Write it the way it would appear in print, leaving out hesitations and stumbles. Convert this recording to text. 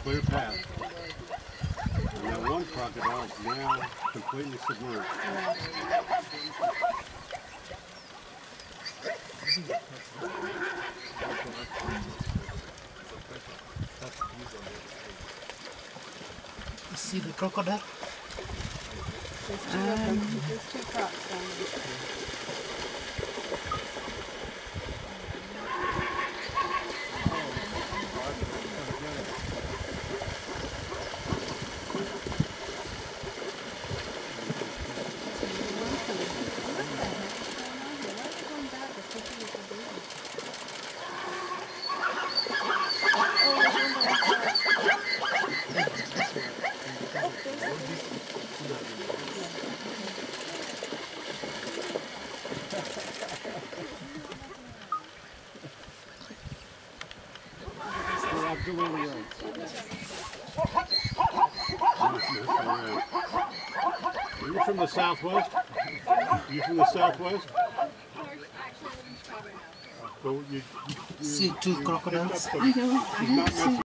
clear path. And that one crocodile is now completely submerged. You see the crocodile? There's two of them. There's two crocs down there. Absolutely right. Are you from the Southwest? You from the Southwest? See two crocodiles? I know. I haven't seen